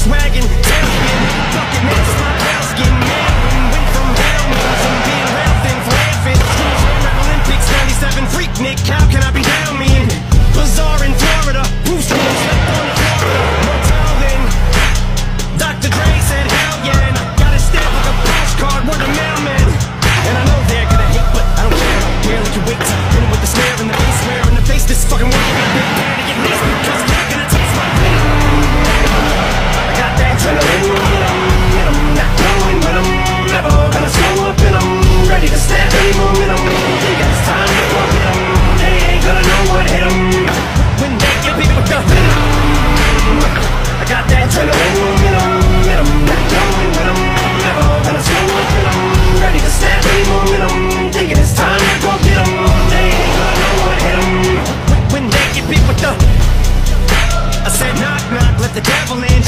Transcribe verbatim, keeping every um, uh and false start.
Volkswagen, tailspin, bucket man, slot house, getting mad. Went from Hellman's and being laughing, laughing. Schools ran Olympics, ninety-seven, freak Nick, how can I be down me? In Bazaar in Florida, Bruce Willis slept on the Florida motel then. Doctor Dre said hell yeah, and I got a stamp like a postcard, word of mailman. And I know they're gonna hate, but I don't care, I don't care, like you wait till hit 'em with the snare and the bass swear in the face, this fucking world got big hair to get nice because I'm not gonna taste my pain. I got that adrenaline in 'em, in 'em, not going with 'em, never gonna slow up in 'em, ready to snap any momentum. They got this time to fuck with 'em, they ain't gonna know what hit 'em when they get beat with the venom. I got that adrenaline in 'em, in 'em, not going with 'em, never gonna slow up in 'em, ready to snap any momentum. Thinking it's time to go get 'em, they ain't gonna know what hit 'em when they get beat with the. I said knock knock, let the devil in.